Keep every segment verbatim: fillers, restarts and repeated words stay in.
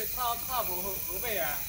靠靠无好好买啊！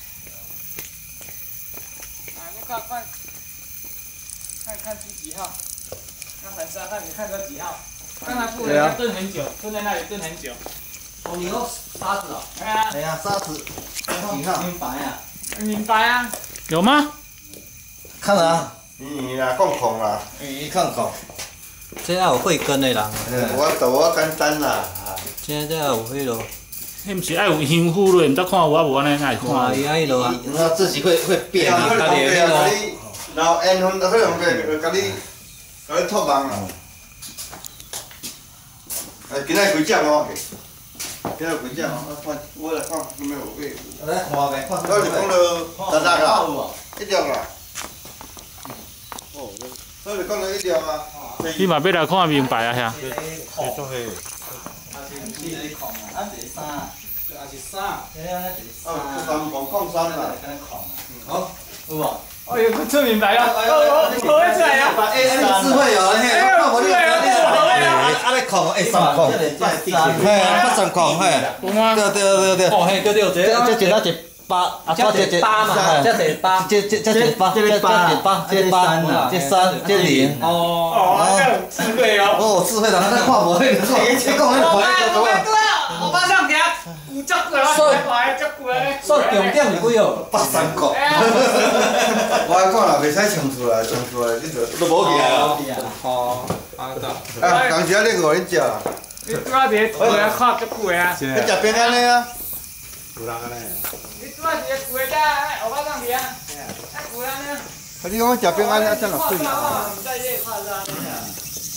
啊，你看看，看看是几号？看很沙，看你看到几号？刚才富人家炖很久，蹲在那里炖很久。 哦，你用沙子哦？ 哎呀， 哎呀，沙子几号？明白啊。 明白啊？有吗？ 看了啊。 你啦，讲空啦。 你看空。这要有慧根的人。 我图我简单啦。 这这要有迄落。 迄毋是爱有香菇类，毋则看有啊无安尼，爱看。 看伊啊，迄落啊，他自己会会变啊，家己迄落。 然后缘分就可能个，甲你，甲你托梦啊。哎，今仔几只哦？今仔几只哦？我看，我来看，有没有位？ 来看呗，看。 我是讲了十六啦，一条啦。哦，所以讲了一条啊。 你嘛要来看明白啊遐。 这种嘿。 啊，这衫，啊是衫，这啊这衫。 啊，三磅抗三啦。 好，有无？ 哎呦，出明白啊！我我我会出来啊！ 哎，你智慧哦，嘿，看无你，你啊咧控，哎，三控，嘿，八三控，嘿， 有吗？ 对对对对。哦，嘿，对对，这这一啊一八，啊，这这八嘛，这这八，这这这这八，这这八，这八，这三，这零。哦。 哦，这有智慧哦。 哦，智慧人，咱看无迄个，你讲迄个牌叫做啊？ 我马上听，有足过啊，牌足过咧。 说重点是几哦？八三控。 我看啦，袂使冲出来，冲出来你就都无去啊。 哦，啊对。 啊，当时你五日食。 你拄仔伫厝内看足久的啊？ 你食平安的啊？ 有人安尼。 你拄仔伫厝内遮，后摆上去啊？啊，有人呢？ 啊，你讲食平安啊，真落水啊。 唔在这看是安尼啊？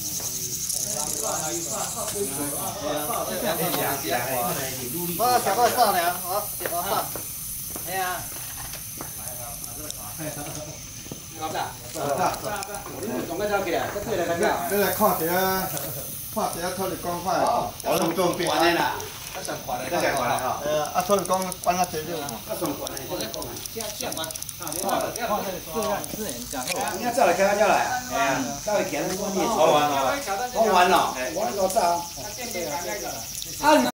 我食过爽了，我食过爽。哎呀。老大，老大，你从个走起来，这对来干啥？ 你来看一下，看一下托你讲看，我拢做平安啦。 这上快来， 这上快来哈。 呃，啊，托你讲搬啊济了。 这上快来。 我在讲，下下关。看这样自然讲。 你要照来，看照来。哎呀，照来，看那个你。讲完了。讲完了。我那个照。啊。